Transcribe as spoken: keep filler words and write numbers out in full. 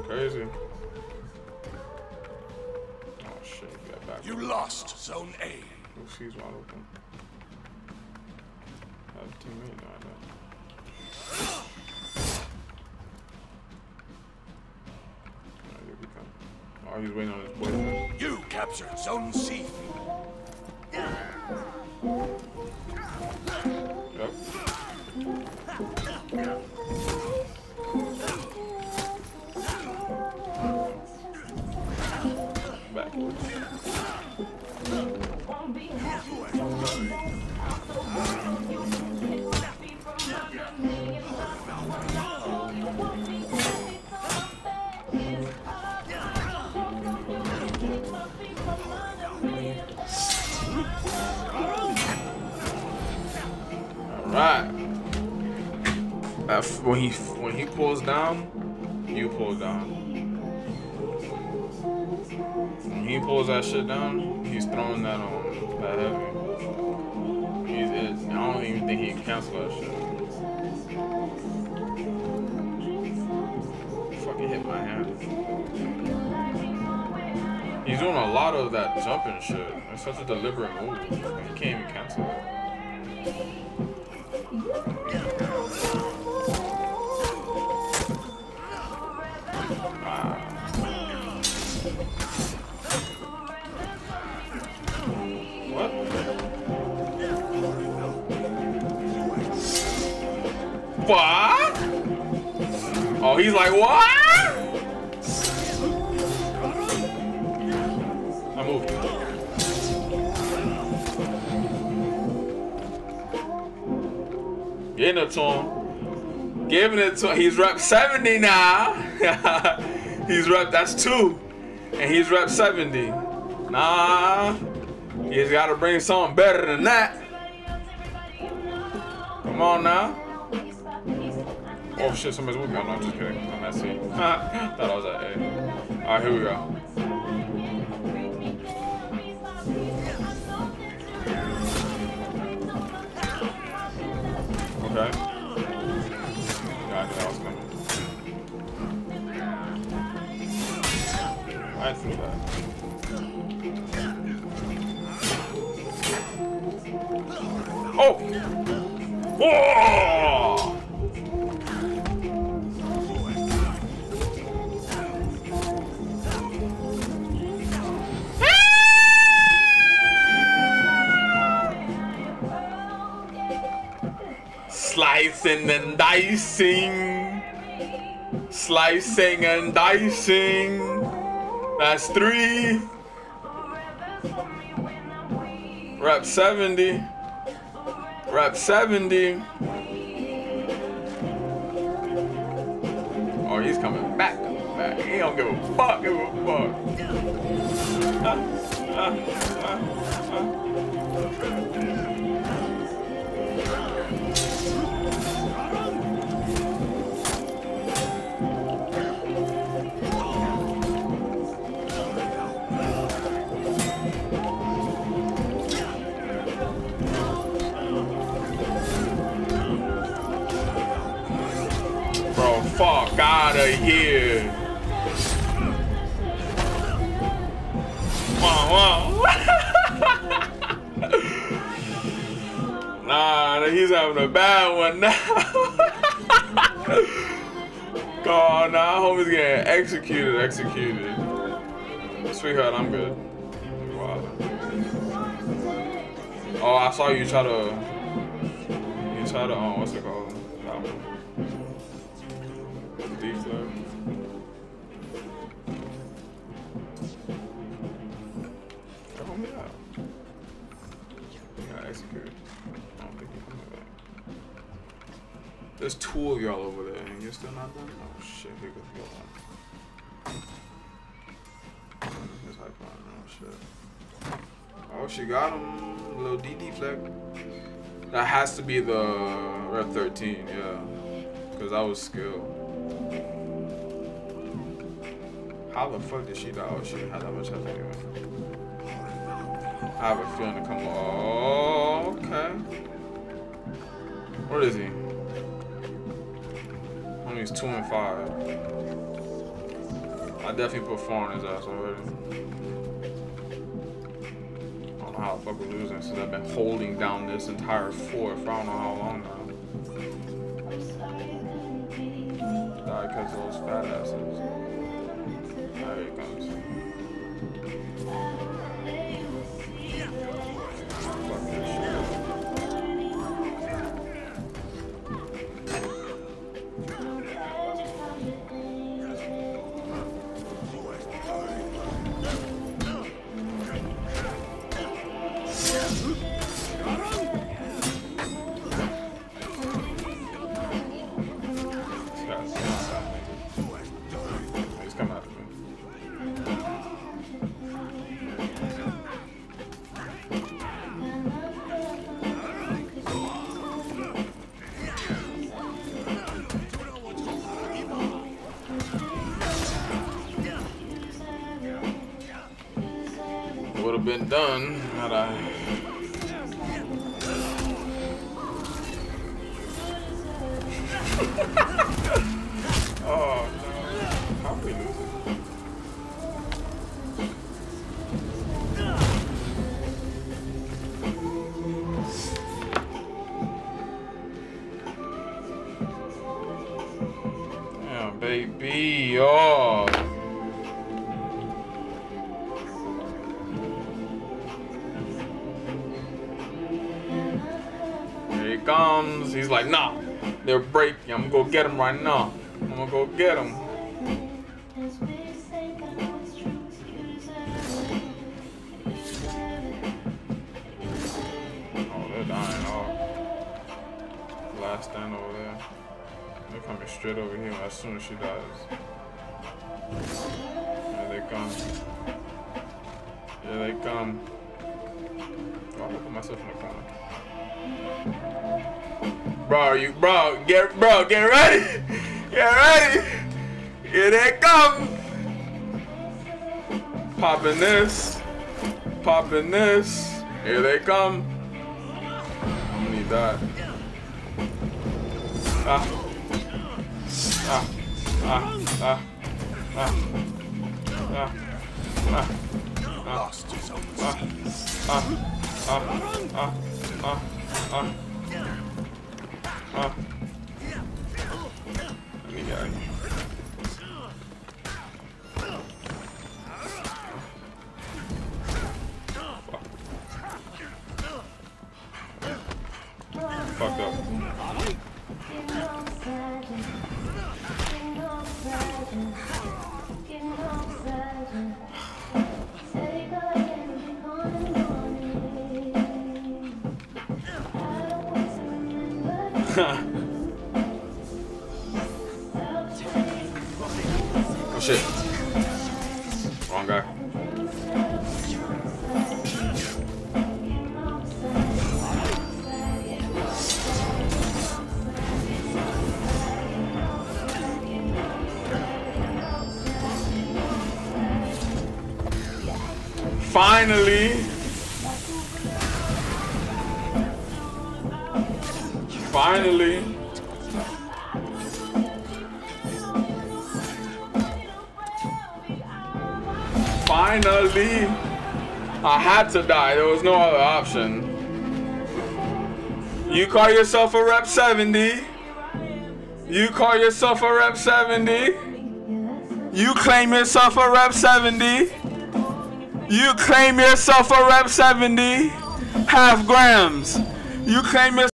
crazy. Oh shit, get back. You lost zone A. Oh, she's wide open. I have a teammate down there. Oh, here we come. Oh, he's waiting on his boyfriend. You captured zone C. Yep. Backwards. Alright. Uh, when he when he pulls down, you pull down. When he pulls that shit down, he's throwing that on that heavy. He's it, I don't even think he can cancel that shit. Fucking hit my hand. He's doing a lot of that jumping shit. It's such a deliberate move. He can't even cancel it. What? What? Oh, he's like, what? I moved. Getting it to him. Giving it to him. He's rep seventy now. He's rep, that's two. And he's rep seventy. Nah. He's got to bring something better than that. Come on now. Oh shit, somebody's with me. No, I'm just kidding. I'm at C. Thought I was at A. Alright, here we go. Okay. Yeah, I knew that was coming. I threw that. Oh! Whoa! Slicing and dicing. Slicing and dicing. That's three. Rep seventy. Rep seventy. Oh, he's coming back. Coming back. He don't give a fuck. Give a fuck. Uh, uh, uh, uh. Bro, fuck outta here. Wow, wow. Nah, he's having a bad one now. God, nah, homie's getting executed, executed. Sweetheart, I'm good. Wow. Oh, I saw you try to. You try to. Oh, what's it called? That one. D-flip. Hold me out. You got executed. I don't think you're coming back. There's two of y'all over there, and you're still not done? Oh shit, here goes the other one. This hype on, oh shit. Oh, she got him. A little D D fleck. That has to be the Rep thirteen, yeah. Because that was skill. How the fuck did she die? Oh, she didn't have that much health anyway. I have a feeling to come. Oh, okay. What is he? Homie's two and five. I definitely put four on his ass already. I don't know how the fuck we're losing since I've been holding down this entire fourth. I don't know how long now. Die because of those fat asses. There he comes. Fuck this shit. Would have been done had I. Oh no! How are we losing? Damn, baby! Oh. Comes, he's like, nah, they're breaking. I'm gonna go get him right now. I'm gonna go get him. Oh, they're dying off. Last stand over there. They're coming straight over here as soon as she dies. Here they come. Here they come. Oh, I'm gonna put myself in the corner. Bro, you bro, get bro, get ready, get ready. Here they come. Popping this, popping this. Here they come. I'm gonna need that. Ah, ah, ah, ah, ah, ah, ah, Lost his own ah, seed. ah, ah, ah, ah, ah. Huh? Let me get it. Fucked up. Oh shit. Wrong guy. Finally. Finally. Finally, I had to die. There was no other option. You call yourself a rep seventy. You call yourself a rep seventy. You claim yourself a rep seventy. You claim yourself a rep seventy. Half grams. You claim yourself.